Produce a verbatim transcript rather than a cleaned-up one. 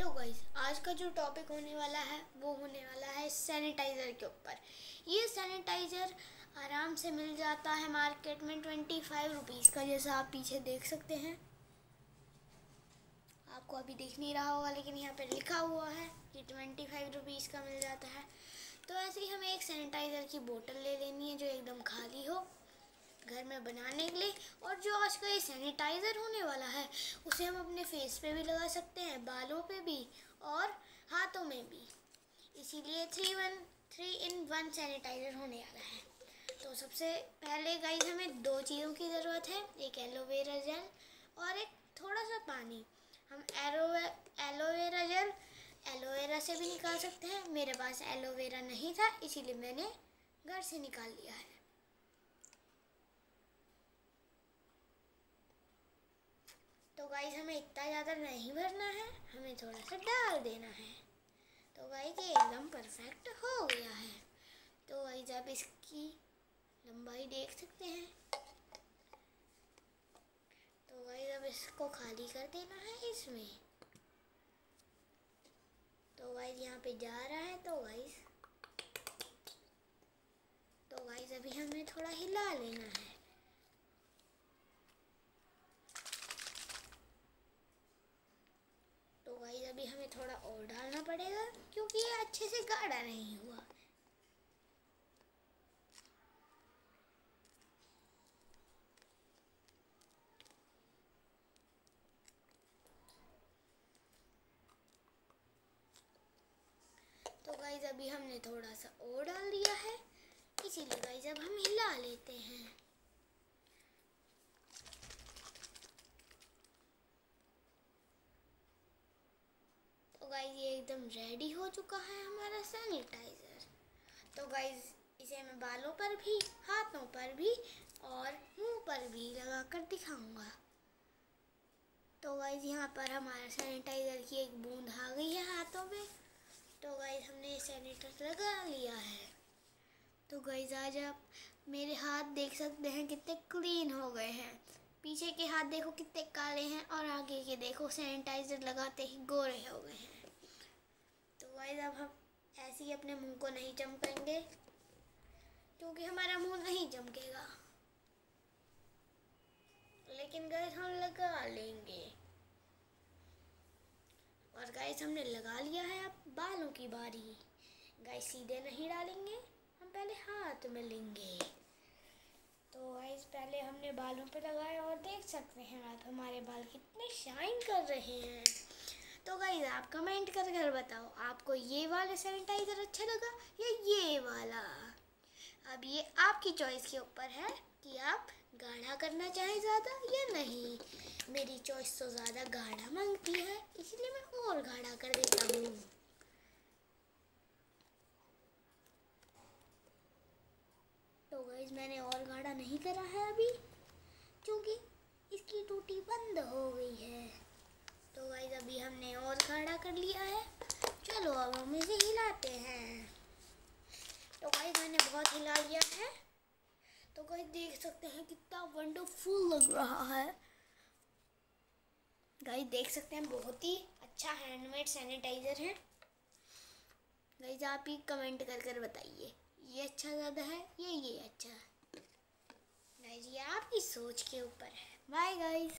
Hello guys, आज का जो टॉपिक होने वाला है वो होने वाला है सैनिटाइज़र के ऊपर। ये सैनिटाइज़र आराम से मिल जाता है मार्केट में ट्वेंटी फाइव रुपीज़ का, जैसा आप पीछे देख सकते हैं। आपको अभी दिख नहीं रहा होगा लेकिन यहाँ पे लिखा हुआ है कि ट्वेंटी फाइव रुपीज़ का मिल जाता है। तो ऐसे ही हमें एक सैनिटाइज़र की बोतल ले लेनी है जो एकदम खाली हो घर में बनाने के लिए। और जो आज का ये सैनिटाइज़र होने वाला है उसे हम अपने फेस पे भी लगा सकते हैं, बालों पे भी और हाथों में भी। इसीलिए three one three in one sanitizer होने वाला है। तो सबसे पहले गाइस हमें दो चीज़ों की ज़रूरत है, एक एलोवेरा जेल और एक थोड़ा सा पानी। हम एलो एलोवेरा जेल एलोवेरा से भी निकाल सकते हैं। मेरे पास एलोवेरा नहीं था इसीलिए मैंने घर से निकाल लिया है। तो गाइस हमें इतना ज़्यादा नहीं भरना है, हमें थोड़ा सा डाल देना है। तो गाइस ये एकदम परफेक्ट हो गया है। तो गाइस आप इसकी लंबाई देख सकते हैं। तो गाइस अब इसको खाली कर देना है इसमें। तो गाइस यहाँ पे जा रहा है। तो गाइस तो गाइस अभी हमें थोड़ा हिला लेना है। तो गाइस अभी हमें थोड़ा और डालना पड़ेगा क्योंकि ये अच्छे से गाढ़ा नहीं हुआ। तो गाइस अभी हमने थोड़ा सा और डाल दिया है, इसीलिए गाइस अब हम हिला लेते हैं। तो गाइस ये एकदम रेडी हो चुका है हमारा सैनिटाइज़र। तो गाइस इसे मैं बालों पर भी, हाथों पर भी और मुंह पर भी लगा कर दिखाऊंगा। तो गाइस यहाँ पर हमारा सैनिटाइज़र की एक बूंद आ गई है हाथों में। तो गाइस हमने सैनिटाइज़र लगा लिया है। तो गाइस आज आप मेरे हाथ देख सकते हैं कितने क्लीन हो गए हैं। पीछे के हाथ देखो कितने काले हैं और आगे के देखो सैनिटाइज़र लगाते ही गोरे हो गए हैं। तो गाइस अब हम ऐसे ही अपने मुंह को नहीं चमकेंगे क्योंकि हमारा मुंह नहीं चमकेगा, लेकिन गाइस हम लगा लेंगे। और गाइस हमने लगा लिया है। अब बालों की बारी। गाइस सीधे नहीं डालेंगे, हम पहले हाथ में लेंगे। तो गाइस पहले हमने बालों पे लगाया और देख सकते हैं आप हमारे बाल कितने शाइन कर रहे हैं। तो गाइस आप कमेंट कर कर बताओ आपको ये वाला सैनिटाइज़र अच्छा लगा या ये वाला। अब ये आपकी चॉइस के ऊपर है कि आप गाढ़ा करना चाहें ज़्यादा या नहीं। मेरी चॉइस तो ज़्यादा गाढ़ा मांगती है, इसलिए मैं और गाढ़ा कर देता हूँ। तो गाइस मैंने और गाढ़ा नहीं करा है अभी क्योंकि इसकी टूटी बंद हो गई है। तो गाइस अभी हमने और गाढ़ा कर लिया है। चलो अब हम इसे हिलाते हैं। तो गाइस मैंने बहुत हिला लिया है। तो गाइस देख सकते हैं कितना वंडरफुल लग रहा है। गाइस देख सकते हैं बहुत ही अच्छा हैंडमेड सैनिटाइज़र है। गाइस आप ही कमेंट कर कर बताइए ये अच्छा ज़्यादा है या ये अच्छा। गाइस ये आपकी सोच के ऊपर है। Bye guys.